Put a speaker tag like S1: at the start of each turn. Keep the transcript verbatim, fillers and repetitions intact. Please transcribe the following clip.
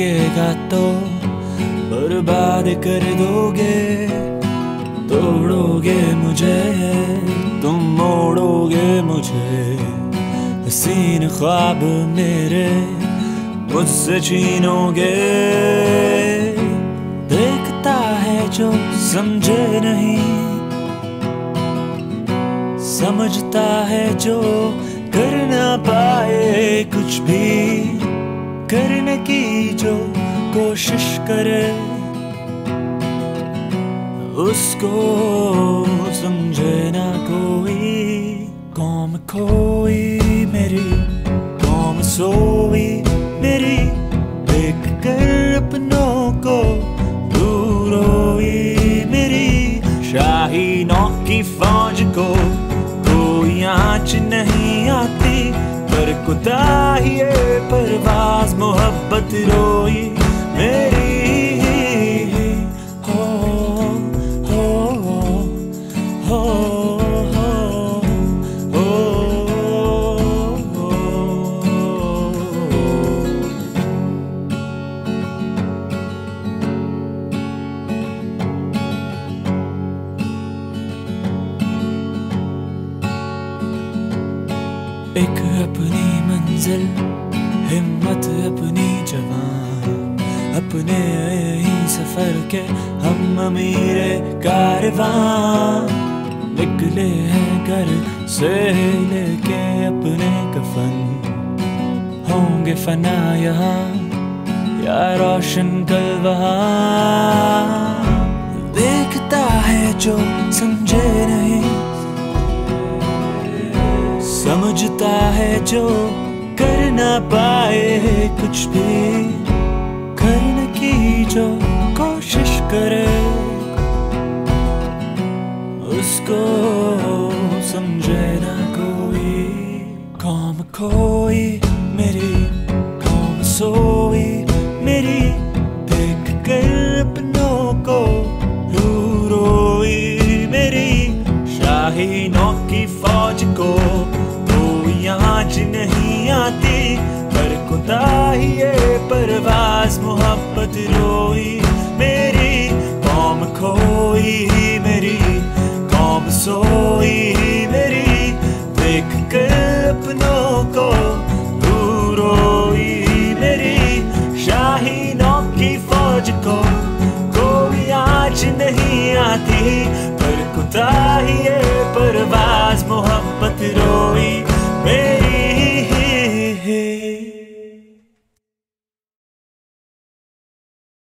S1: रुकेगा तो बर्बाद कर दोगे, तोड़ोगे मुझे तुम, मोड़ोगे मुझे, हसीन ख्वाब मेरे मुझसे छीनोगे। देखता है जो समझे नहीं, समझता है जो कर ना पाए कुछ भी, करने की जो कोशिश करे उसको समझे ना कोई। कौम खोई मेरी, कौम सोई मेरी, देख कर अपनों को दूर रोई मेरी। शाहीनों की फौज को कोई आँच नहीं आती, पर कुदाहिए परवाज मोहब्बत रोई मेरी। हो हो हो हो हो एक अपनी मंजिल, हिम्मत अपनी जवान, अपने ही सफर के हम अमीरे कारवां। निकले हैं घर से लेके अपने कफन, होंगे फना यहाँ या रोशन कल वहाँ। देखता है जो समझे नहीं, समझता है जो कर ना पाए कुछ भी, करने की जो कोशिश करे उसको समझे ना कोई। कौम खोई मेरी, कौम सोई मेरी, देख कर अपनों को रू रोई मेरी। शाहीनों की फौज को आँच नहीं आती, पर कुदाहिए परवाज मोहब्बत रोई मेरी। कौम खोई मेरी, कौम सोई मेरी, देख कर अपनों को दूर रोई मेरी। शाहीनों की फौज को कोई आँच नहीं आती, पर कुदाहिए परवाज मोहब्बत